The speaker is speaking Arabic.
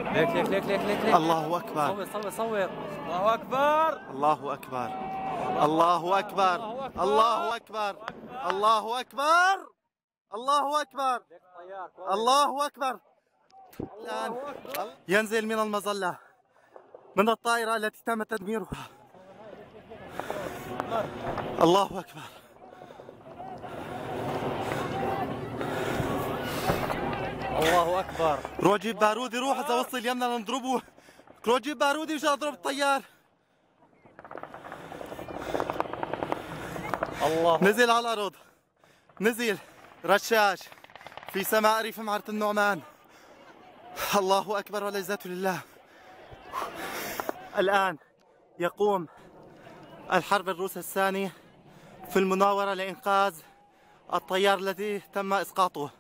ليك ليك ليك ليك ليك ليك. الله أكبر. صور صور صور. الله أكبر. الله أكبر. الله أكبر. الله أكبر. الله أكبر. الله أكبر. الله أكبر. الآن ينزل من المظلة من الطائرة التي تم تدميرها. الله أكبر. الله أكبر. روح جيب بارودي، روح إذا وصل يمنا نضربه. روح جيب بارودي مشان أضرب الطيار. الله. نزل على الأرض، نزل رشاش في سماء ريف معرة النعمان. الله أكبر والعزة لله. الآن يقوم الحرب الروس الثاني في المناورة لإنقاذ الطيار الذي تم إسقاطه.